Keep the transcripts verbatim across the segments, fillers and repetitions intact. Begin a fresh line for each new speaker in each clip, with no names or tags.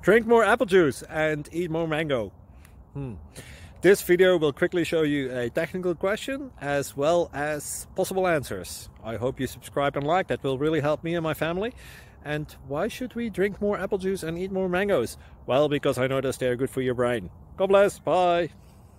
Drink more apple juice and eat more mango. Hmm. This video will quickly show you a technical question as well as possible answers. I hope you subscribe and like, that will really help me and my family. And why should we drink more apple juice and eat more mangoes? Well, because I noticed they're good for your brain. God bless, bye!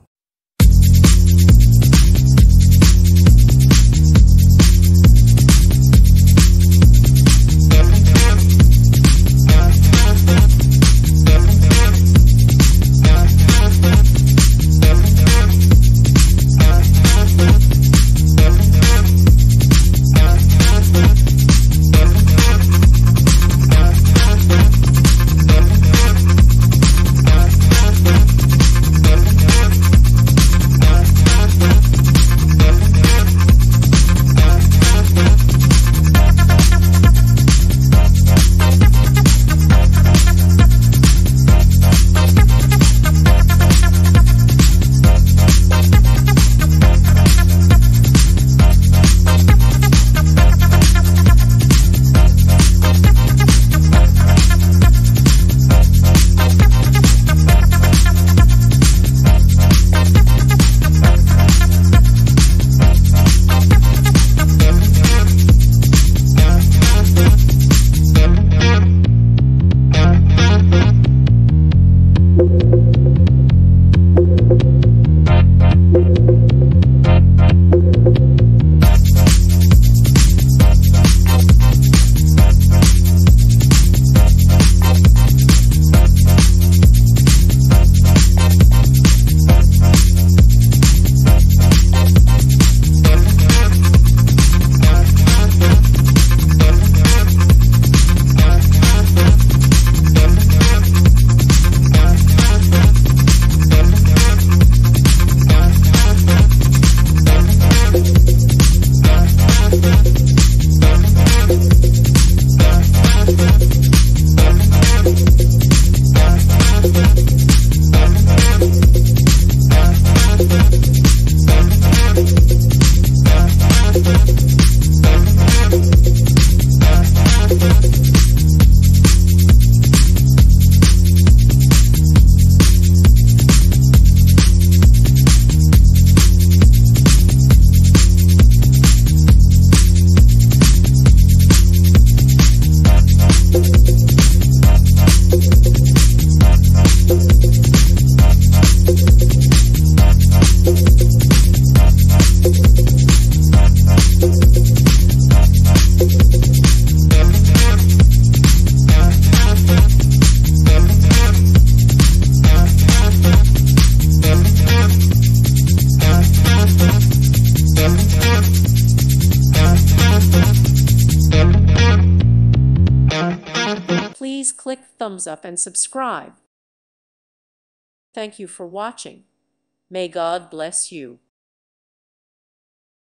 Please click thumbs up and subscribe. Thank you for watching. May God bless you.